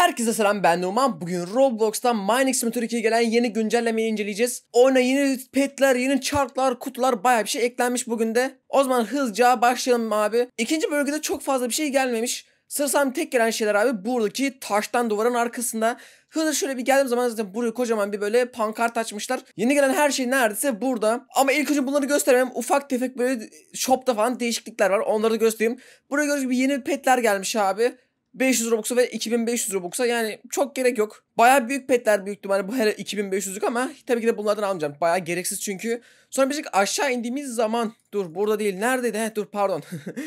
Herkese selam, ben Numan. Bugün Roblox'tan Mining Simulator 2'ye gelen yeni güncellemeyi inceleyeceğiz. Oyuna yeni petler, yeni çarklar, kutular, bayağı bir şey eklenmiş bugün de. O zaman hızlıca başlayalım abi. İkinci bölgede çok fazla bir şey gelmemiş. Sanırsam tek gelen şeyler abi buradaki taştan duvarın arkasında. Hızlı şöyle bir geldiğim zaman zaten buraya kocaman bir böyle pankart açmışlar. Yeni gelen her şey neredeyse burada. Ama ilk önce bunları göstermem. Ufak tefek böyle shopta falan değişiklikler var. Onları da göstereyim. Buraya gördüğünüz gibi yeni petler gelmiş abi. 500 Robux'a ve 2500 Robux'a, yani çok gerek yok. Bayağı büyük petler büyük ihtimalle bu her 2500'lük ama tabii ki de bunlardan almayacağım. Bayağı gereksiz çünkü. Sonra bir aşağı indiğimiz zaman, dur burada değil, neredeydi? Dur pardon.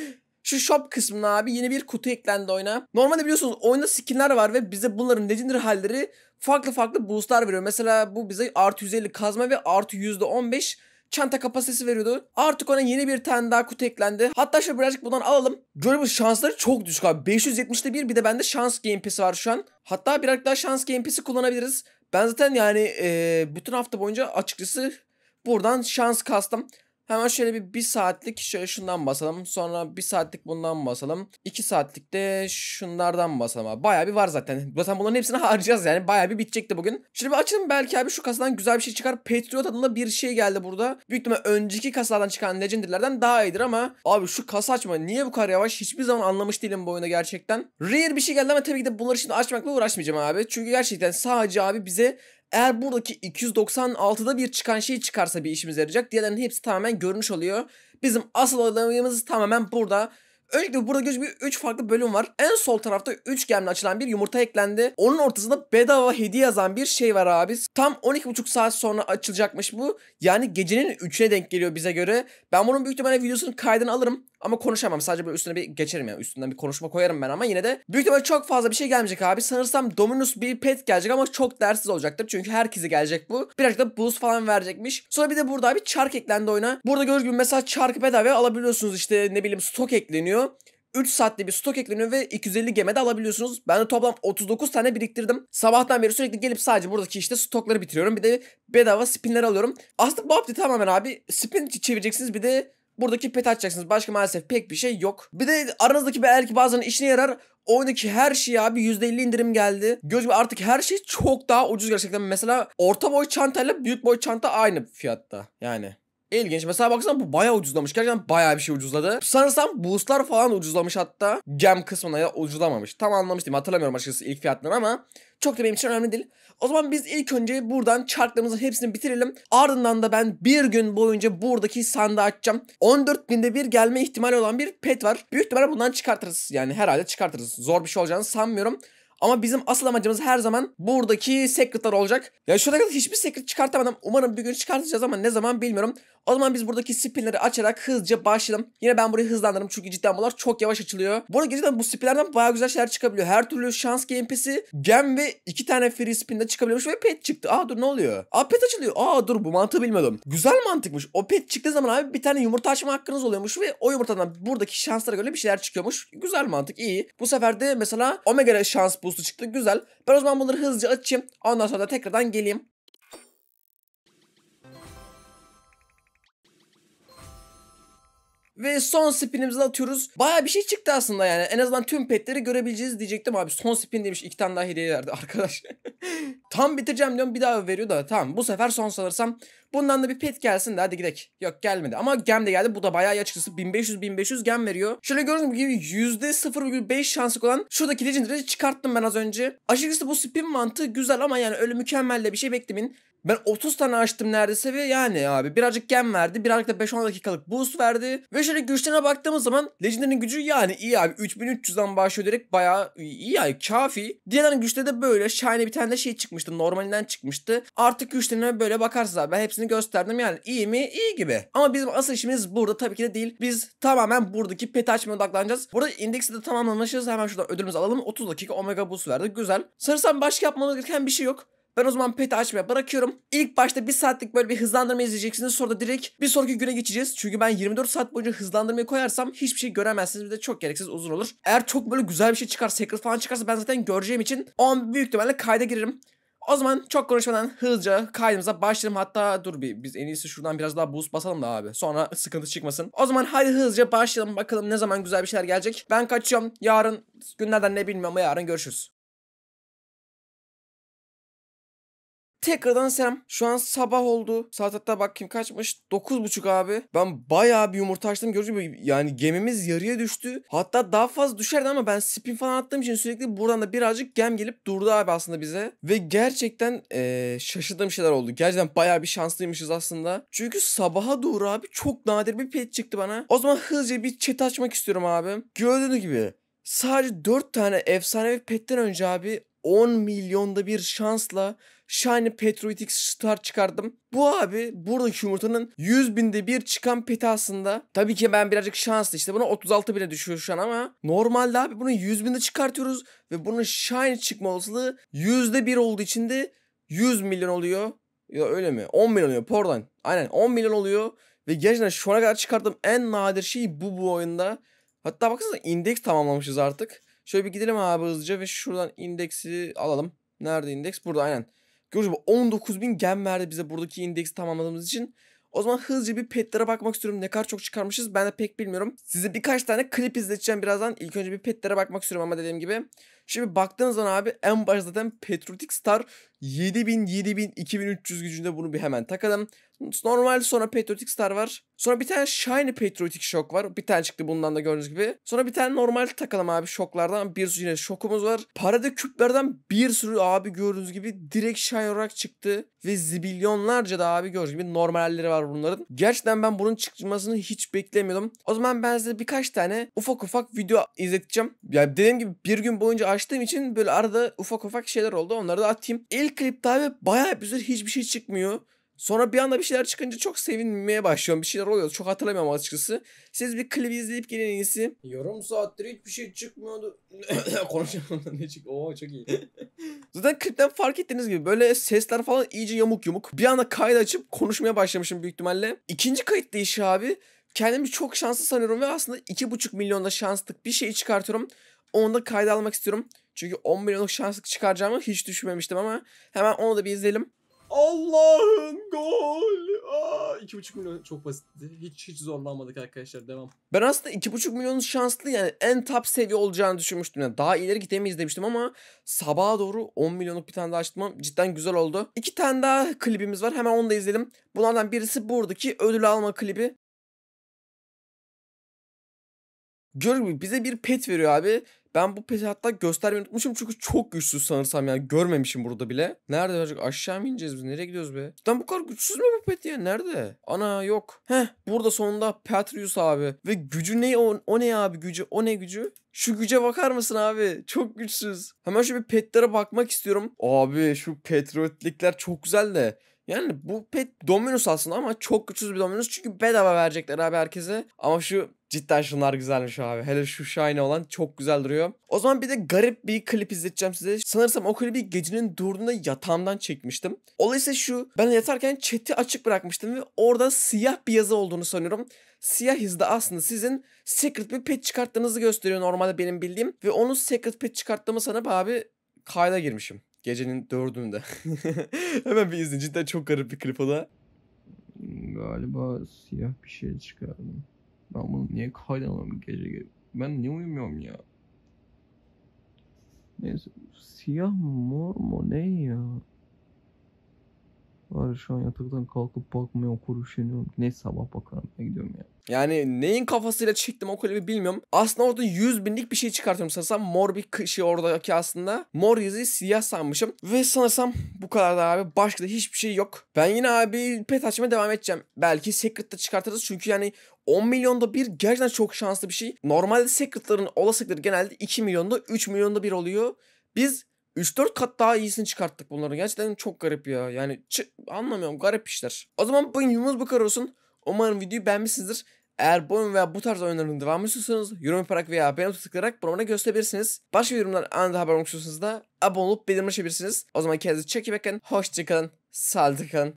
Şu shop kısmına abi yeni bir kutu eklendi oyuna. Normalde biliyorsunuz oyunda skinler var ve bize bunların legendary halleri farklı boostlar veriyor. Mesela bu bize artı 150 kazma ve artı %15 çanta kapasitesi veriyordu. Artık ona yeni bir tane daha kutu eklendi. Hatta şöyle birazcık bundan alalım. Gördüğünüz şansları çok düşük abi. 570'te bir de bende şans game pass'i var şu an. Hatta birazcık daha şans game pass'i kullanabiliriz. Ben zaten yani bütün hafta boyunca açıkçası buradan şans kastım. Hemen şöyle bir saatlik şöyle şundan basalım. Sonra 1 saatlik bundan basalım. 2 saatlik de şunlardan basalım abi. Bayağı bir var zaten. Zaten bunların hepsini harcayacağız yani. Bayağı bir bitecekti bugün. Şimdi bir açalım, belki abi şu kasadan güzel bir şey çıkar. Patriot adında bir şey geldi burada. Büyük ihtimalle önceki kasalardan çıkan Legendary'lerden daha iyidir ama abi şu kasa açma niye bu kadar yavaş? Hiçbir zaman anlamış değilim bu oyunda gerçekten. Rare bir şey geldi ama tabii ki de bunları şimdi açmakla uğraşmayacağım abi. Çünkü gerçekten sadece abi bize eğer buradaki 296'da bir çıkan şey çıkarsa bir işimize yarayacak. Diğerlerinin hepsi tamamen görünüş oluyor. Bizim asıl olayımız tamamen burada. Öncelikle burada gözüküyor 3 farklı bölüm var. En sol tarafta 3 gemle açılan bir yumurta eklendi. Onun ortasında bedava hediye yazan bir şey var abi. Tam 12,5 saat sonra açılacakmış bu. Yani gecenin 3'üne denk geliyor bize göre. Ben bunun büyük ihtimalle videosunun kaydını alırım. Ama konuşamam. Sadece böyle üstüne bir geçerim yani. Üstünden bir konuşma koyarım ben ama yine de büyük ihtimalle çok fazla bir şey gelmeyecek abi. Sanırsam Dominus bir pet gelecek ama çok değersiz olacaktır. Çünkü herkese gelecek bu. Birazcık da boost falan verecekmiş. Sonra bir de burada bir çark eklendi oyuna. Burada gördüğünüz gibi mesela çarkı bedava alabiliyorsunuz, işte ne bileyim stok ekleniyor. 3 saatte bir stok ekleniyor ve 250 geme de alabiliyorsunuz. Ben de toplam 39 tane biriktirdim. Sabahtan beri sürekli gelip sadece buradaki işte stokları bitiriyorum. Bir de bedava spinler alıyorum. Aslında bu update tamamen abi spin çevireceksiniz, bir de buradaki pet açacaksınız. Başka maalesef pek bir şey yok. Bir de aranızdaki belki bazılarının işine yarar. Oyundaki her şeye abi %50 indirim geldi. Göz gibi artık her şey çok daha ucuz gerçekten. Mesela orta boy çantayla büyük boy çanta aynı fiyatta. Yani İlginç. Mesela baksana bu bayağı ucuzlamış. Gerçekten bayağı bir şey ucuzladı. Sanırsam boostlar falan ucuzlamış hatta. Gem kısmına ya ucuzlamamış. Tam anlamıştım. Hatırlamıyorum açıkçası ilk fiyatlarını ama çok da benim için önemli değil. O zaman biz ilk önce buradan çarklarımızın hepsini bitirelim. Ardından da ben bir gün boyunca buradaki sandığı açacağım. 14.000'de bir gelme ihtimali olan bir pet var. Büyük ihtimalle bundan çıkartırız. Yani herhalde çıkartırız. Zor bir şey olacağını sanmıyorum. Ama bizim asıl amacımız her zaman buradaki secret'lar olacak. Ya şurada kadar hiçbir secret çıkartamadım. Umarım bir gün çıkartacağız ama ne zaman bilmiyorum. O zaman biz buradaki spinleri açarak hızlıca başlayalım. Yine ben burayı hızlandırırım çünkü cidden bunlar çok yavaş açılıyor. Bu arada gerçekten bu spinlerden bayağı güzel şeyler çıkabiliyor. Her türlü şans game pass'i, gem ve 2 tane free spin'de çıkabiliyormuş ve pet çıktı. Aa dur ne oluyor? Aa pet açılıyor. Aa dur bu mantığı bilmiyordum. Güzel mantıkmış. O pet çıktığı zaman abi bir tane yumurta açma hakkınız oluyormuş ve o yumurtadan buradaki şanslara göre bir şeyler çıkıyormuş. Güzel mantık, iyi. Bu sefer de mesela Omega şans boost'u çıktı. Güzel. Ben o zaman bunları hızlıca açayım. Ondan sonra da tekrardan geleyim. Ve son spinimizi atıyoruz. Baya bir şey çıktı aslında yani. En azından tüm petleri görebileceğiz diyecektim abi. Son spin demiş, 2 tane daha hediye verdi arkadaş. Tam bitireceğim diyorum, bir daha veriyor da tamam bu sefer son sanırsam. Bundan da bir pet gelsin de hadi gidelim. Yok gelmedi ama gem de geldi. Bu da bayağı iyi açıkçası. 1500 gem veriyor. Şöyle gördüğünüz gibi %0,5 şansı olan şuradaki legendary'i çıkarttım ben az önce. Açıkçası bu spin mantığı güzel ama yani öyle mükemmel de bir şey beklemeyin. Ben 30 tane açtım neredeyse ve yani abi birazcık gem verdi. Birazcık da 5-10 dakikalık boost verdi. Ve şöyle güçlerine baktığımız zaman Legendary'nin gücü yani iyi abi. 3300'den başlıyor direkt, bayağı iyi yani kafi. Diğerlerinin güçleri de böyle. Shiny bir tane de şey çıkmıştı. Normalinden çıkmıştı. Artık güçlerine böyle bakarsınız abi. Ben hepsini gösterdim yani. İyi mi? İyi gibi. Ama bizim asıl işimiz burada tabii ki de değil. Biz tamamen buradaki pet açmaya odaklanacağız. Burada indeksi de tamamlamışız. Hemen şuradan ödülümüzü alalım. 30 dakika Omega boost verdi. Güzel. Sanırsam başka yapmamız gereken bir şey yok. Ben o zaman peti açmaya bırakıyorum. İlk başta 1 saatlik böyle bir hızlandırma izleyeceksiniz. Sonra da direkt bir sonraki güne geçeceğiz. Çünkü ben 24 saat boyunca hızlandırmayı koyarsam hiçbir şey göremezsiniz. Bir de çok gereksiz uzun olur. Eğer çok böyle güzel bir şey çıkar, secret falan çıkarsa ben zaten göreceğim için o an büyük ihtimalle kayda girerim. O zaman çok konuşmadan hızlıca kaydımıza başlayalım. Hatta dur biz en iyisi şuradan biraz daha boost basalım da abi. Sonra sıkıntı çıkmasın. O zaman hadi hızlıca başlayalım. Bakalım ne zaman güzel bir şeyler gelecek. Ben kaçıyorum. Yarın günlerden ne bilmiyorum ama yarın görüşürüz. tekrardan selam. Şu an sabah oldu. Saat hatta bakayım kaçmış? 9.30 abi. Ben bayağı bir yumurta açtım. Gördüğünüz gibi yani gemimiz yarıya düştü. Hatta daha fazla düşerdi ama ben spin falan attığım için sürekli buradan da birazcık gem gelip durdu abi aslında bize. Ve gerçekten şaşırdığım şeyler oldu. Gerçekten bayağı bir şanslıymışız aslında. Çünkü sabaha doğru abi çok nadir bir pet çıktı bana. O zaman hızlıca bir chat açmak istiyorum abi. Gördüğünüz gibi sadece 4 tane efsanevi petten önce abi 10 milyonda bir şansla Shiny Petroitic Star çıkardım. Bu abi buradaki yumurtanın 100 binde bir çıkan peti aslında. Tabii ki ben birazcık şanslı, işte buna 36 bine düşüyor şu an ama normalde abi bunu 100 binde çıkartıyoruz ve bunun Shiny çıkma olasılığı %1 olduğu için de 100 milyon oluyor. Ya öyle mi? 10 milyon oluyor pardon. Aynen 10 milyon oluyor ve gerçekten şu ana kadar çıkardığım en nadir şey bu oyunda. Hatta baksanıza indeks tamamlamışız artık. Şöyle bir gidelim abi hızlıca ve şuradan indeksi alalım. Nerede indeks? Burada aynen. Gördüğünüz gibi 19.000 gem verdi bize buradaki indeksi tamamladığımız için. O zaman hızlıca bir petlere bakmak istiyorum. Ne kadar çok çıkarmışız ben de pek bilmiyorum. Size birkaç tane klip izleteceğim birazdan. İlk önce bir petlere bakmak istiyorum ama dediğim gibi. Şimdi baktığınız zaman abi en başta zaten Petrotic Star 7000, 2300 gücünde, bunu bir hemen takalım. Normal sonra Patriotic Star var. Sonra bir tane Shiny Patriotic Shock var. Bir tane çıktı bundan da gördüğünüz gibi. Sonra bir tane normal takalım abi şoklardan. Bir sürü yine şokumuz var. Parada küplerden bir sürü abi gördüğünüz gibi direkt Shiny olarak çıktı. Ve zibilyonlarca da abi gördüğünüz gibi normalleri var bunların. Gerçekten ben bunun çıkmasını hiç beklemiyordum. O zaman ben size birkaç tane ufak ufak video izleteceğim. Yani dediğim gibi bir gün boyunca açtığım için böyle arada ufak ufak şeyler oldu. Onları da atayım. İlk klipte abi bayağı bir süre hiçbir şey çıkmıyor. Sonra bir anda bir şeyler çıkınca çok sevinmeye başlıyorum. Bir şeyler oluyor. Çok hatırlamıyorum açıkçası. Siz bir klibi izleyip gelin en iyisi. Yarım saattir hiçbir şey çıkmıyordu. Konuşamadım ne çıktı. Oo çok iyi. Zaten klipten fark ettiğiniz gibi böyle sesler falan iyice yamuk yumuk. Bir anda kaydı açıp konuşmaya başlamışım büyük ihtimalle. İkinci kayıt değişi abi. Kendimi çok şanslı sanıyorum ve aslında 2,5 milyonda şanslık bir şey çıkartıyorum. Onu da kayda almak istiyorum. Çünkü 10 milyonluk şanslık çıkaracağımı hiç düşünmemiştim ama hemen onu da bir izleyelim. Allah'ın gol. 2,5 milyon çok basitti. Hiç zorlanmadık arkadaşlar. Devam. Ben aslında 2,5 milyon şanslı yani en top seviye olacağını düşünmüştüm. Yani daha ileri gidemeyiz demiştim ama sabaha doğru 10 milyonluk bir tane daha açtım. Cidden güzel oldu. 2 tane daha klibimiz var. Hemen onu da izleyelim. Bunlardan birisi buradaki ödül alma klibi. Gör bize bir pet veriyor abi. Ben bu peti hatta göstermeyi unutmuşum çünkü çok güçsüz sanırsam yani görmemişim burada bile. Nerede verecek? Aşağı mı ineceğiz biz? Nereye gidiyoruz be? Cidden bu kadar güçsüz mü bu pet ya? Nerede? Ana yok. Heh burada sonunda Patrius abi. Ve gücü ne o ne abi gücü? O ne gücü? Şu güce bakar mısın abi? Çok güçsüz. Hemen şu bir petlere bakmak istiyorum. Abi şu Patriotlikler çok güzel de. Yani bu pet Dominus aslında ama çok güçsüz bir Dominus. Çünkü bedava verecekler abi herkese. Ama şu cidden şunlar güzelmiş abi. Hele şu Shiny olan çok güzel duruyor. O zaman bir de garip bir klip izleteceğim size. Sanırsam o klibi gecenin 4'ünde yatağımdan çekmiştim. Olay ise şu. Ben yatarken chat'i açık bırakmıştım ve orada siyah bir yazı olduğunu sanıyorum. Siyah yazı da aslında sizin secret bir pet çıkarttığınızı gösteriyor normalde benim bildiğim. Ve onu secret pet çıkarttığımı sanıp abi kayda girmişim. Gecenin 4'ünde. Hemen bir izleyin. Cidden çok garip bir klip o da. Galiba siyah bir şey çıkardım. Ben bunu niye kaydamam gece? Ben niye uyumuyorum ya? Neyse. Siyah mı mor mu ne ya? Var şu an yataktan kalkıp bakmaya üşeniyorum. Neyse sabah bakarım, ben gidiyorum ya. Yani neyin kafasıyla çektim o klibi bilmiyorum. Aslında orada 100 binlik bir şey çıkartıyorum sanırsam. Mor bir şey oradaki aslında. Mor yazıyı siyah sanmışım. Ve sanırsam bu kadar da abi. Başka da hiçbir şey yok. Ben yine abi pet açmaya devam edeceğim. Belki Secret'ta çıkartırız. Çünkü yani 10 milyonda bir gerçekten çok şanslı bir şey. Normalde Secret'ların olasılıkları genelde 2 milyonda 3 milyonda bir oluyor. Biz 3-4 kat daha iyisini çıkarttık bunların. Gerçekten çok garip ya. Yani anlamıyorum, garip işler. O zaman bugün videomuz bu kadar olsun. Umarım videoyu beğenmişsinizdir. Eğer bu oyun veya bu tarz oyunların devamı istiyorsanız yorum yaparak veya beğeni tıklayarak bana gösterebilirsiniz. Başka yorumlar anında haber olmak istiyorsanız da abone olup bildirim açabilirsiniz. O zaman kendinize çok iyi bakın. Hoşçakalın. Sağlıklı kalın.